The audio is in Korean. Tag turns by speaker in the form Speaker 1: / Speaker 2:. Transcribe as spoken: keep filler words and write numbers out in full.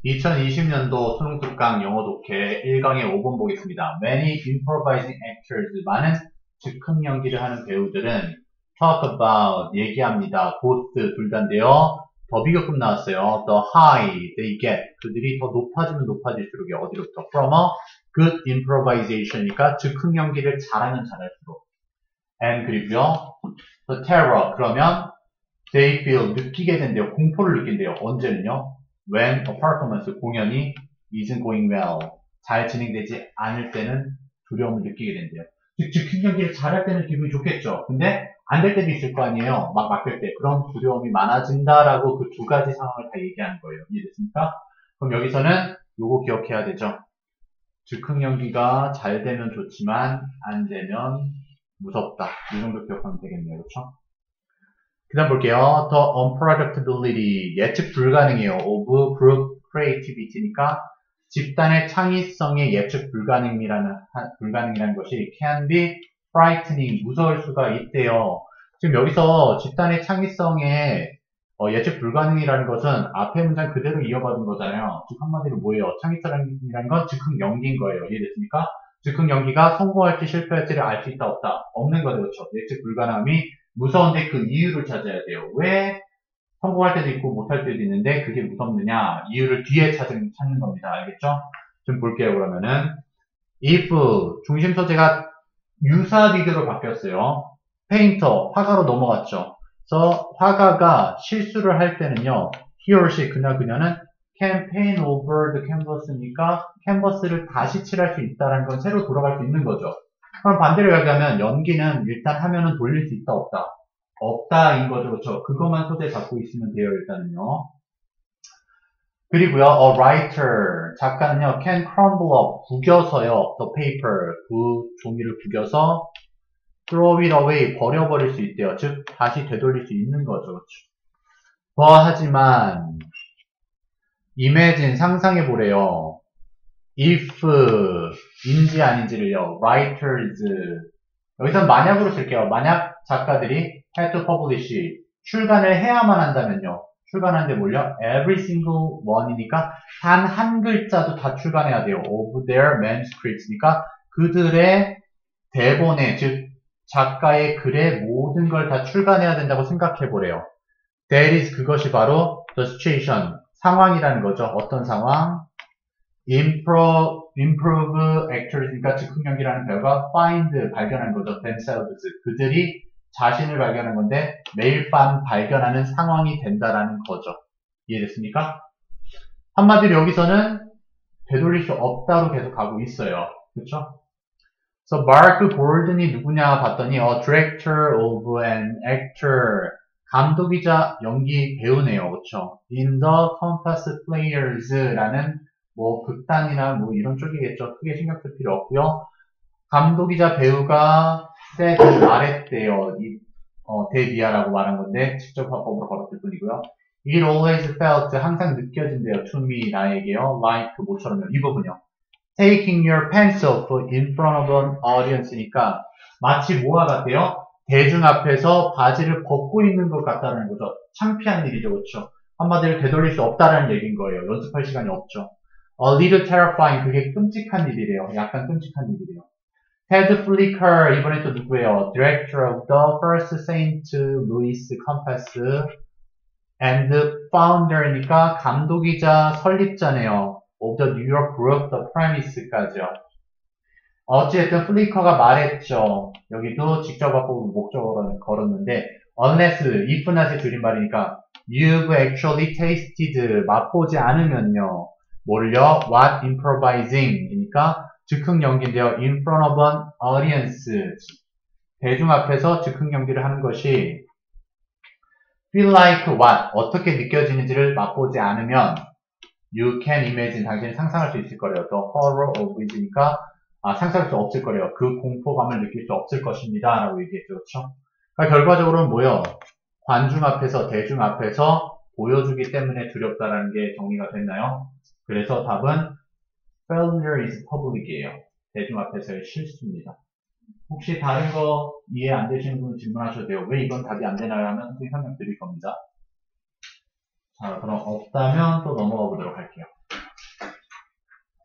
Speaker 1: 이천이십 년도 수능 특강 영어 독해 일 강의 오 번 보겠습니다. Many improvising actors, 많은 즉흥 연기를 하는 배우들은 talk about, 얘기합니다. both, 둘 다인데요. 더 비교급 나왔어요. The high they get, 그들이 더 높아지면 높아질수록이요. 어디로부터? From a good improvisation이니까 즉흥 연기를 잘하면 잘할수록. And 그리고요. The terror, 그러면 they feel, 느끼게 된대요. 공포를 느낀대요. 언제는요? When a performance, 공연이 isn't going well, 잘 진행되지 않을 때는 두려움을 느끼게 된대요. 즉, 즉흥 연기를 잘할 때는 기분이 좋겠죠. 근데 안 될 때도 있을 거 아니에요. 막 맡길 때. 그럼 두려움이 많아진다라고 그 두 가지 상황을 다 얘기하는 거예요. 이해됐습니까? 그럼 여기서는 요거 기억해야 되죠. 즉흥 연기가 잘 되면 좋지만 안 되면 무섭다. 이 정도 기억하면 되겠네요. 그렇죠? 그 다음 볼게요. The unpredictability, 예측 불가능해요. of group creativity니까 집단의 창의성의 예측 불가능이라는, 불가능이라는 것이 can be frightening, 무서울 수가 있대요. 지금 여기서 집단의 창의성의 어, 예측 불가능이라는 것은 앞에 문장 그대로 이어받은 거잖아요. 즉 한마디로 뭐예요? 창의성이라는 건 즉흥 연기인 거예요. 이해됐습니까? 즉흥 연기가 성공할지 실패할지를 알 수 있다 없다? 없는 거죠. 그렇죠? 예측 불가능함이 무서운데 그 이유를 찾아야 돼요. 왜 성공할 때도 있고 못할 때도 있는데 그게 무섭느냐? 이유를 뒤에 찾는, 찾는 겁니다. 알겠죠? 좀 볼게요. 그러면은 if 중심 소재가 유사 비교로 바뀌었어요. 페인터, 화가로 넘어갔죠. 그래서 화가가 실수를 할 때는요. he or she, 그나 그녀는 can paint over the canvas니까 캔버스를 다시 칠할 수 있다는 건 새로 돌아갈 수 있는 거죠. 그럼 반대로 얘기하면 연기는 일단 하면은 돌릴 수 있다 없다? 없다인 거죠. 그렇죠? 그것만 소재 잡고 있으면 돼요. 일단은요. 그리고요. a writer, 작가는요. can crumble up, 구겨서요. the paper, 그 종이를 구겨서 throw it away, 버려버릴 수 있대요. 즉 다시 되돌릴 수 있는 거죠. 그렇죠? 뭐 하지만 imagine, 상상해보래요. if, 인지 아닌지를요. writers, 여기서 만약으로 쓸게요. 만약 작가들이 had to publish, 출간을 해야만 한다면요. 출간하는데 뭘요? every single one이니까 단 한 글자도 다 출간해야 돼요. of their manuscripts니까 그들의 대본에, 즉 작가의 글의 모든 걸 다 출간해야 된다고 생각해보래요. That is, 그것이 바로 the situation, 상황이라는 거죠. 어떤 상황? Improve, improve actors니까 즉흥 연기라는 배우가 find, 발견한 거죠. themselves, 그들이 자신을 발견한 건데 매일 밤 발견하는 상황이 된다라는 거죠. 이해됐습니까? 한마디로 여기서는 되돌릴 수 없다로 계속 가고 있어요. 그렇죠? So Mark Gordon이 누구냐 봤더니 a director of an actor, 감독이자 연기 배우네요. 그렇죠? In the Compass Players라는 뭐 극단이나 뭐 이런 쪽이겠죠. 크게 신경 쓸 필요 없고요. 감독이자 배우가 said, 말했대요. 이, 어, 데뷔하라고 말한 건데 직접 화법으로 걸었을 뿐이고요. It always felt, 항상 느껴진대요. To me, 나에게요. Like, 뭐처럼요. 이 부분요. Taking your pants off in front of an audience니까 마치 뭐와 같아요? 대중 앞에서 바지를 벗고 있는 것 같다는 거죠. 창피한 일이죠. 그렇죠? 한마디로 되돌릴 수 없다는 얘기인 거예요. 연습할 시간이 없죠. A little terrifying, 그게 끔찍한 일이래요. 약간 끔찍한 일이래요. Ted Flicker, 이번에 또 누구예요? Director of the first Saint Louis Compass and founder니까 감독이자 설립자네요. of the New York Group, the premise까지요. 어찌됐든 플리커가 말했죠. 여기도 직접 화법을 목적으로 걸었는데 unless, if not의 줄임말이니까 you've actually tasted, 맛보지 않으면요. 뭘요? What improvising 이니까 즉흥 연기인데요. In front of an audience, 대중 앞에서 즉흥 연기를 하는 것이 feel like what, 어떻게 느껴지는지를 맛보지 않으면 you can imagine, 당신이 상상할 수 있을 거래요. The horror of it이니까 아, 상상할 수 없을 거래요. 그 공포감을 느낄 수 없을 것입니다. 라고 얘기했죠. 그렇죠? 그러니까 결과적으로는 뭐예요? 관중 앞에서, 대중 앞에서 보여주기 때문에 두렵다라는 게 정리가 됐나요? 그래서 답은 failure is public이에요. 대중 앞에서의 실수입니다. 혹시 다른 거 이해 안 되시는 분은 질문하셔도 돼요. 왜 이건 답이 안 되나요? 하면 선생님 설명 드릴 겁니다. 자, 그럼 없다면 또 넘어가